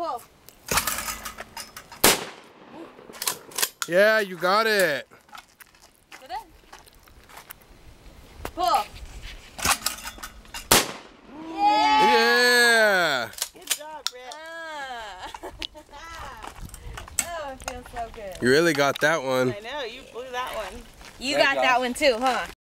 pull. Yeah, you got it. Good. Pull. Yeah. Good job, Britt. Oh, it feels so good. You really got that one. I know, you blew that one. You got that one too, huh?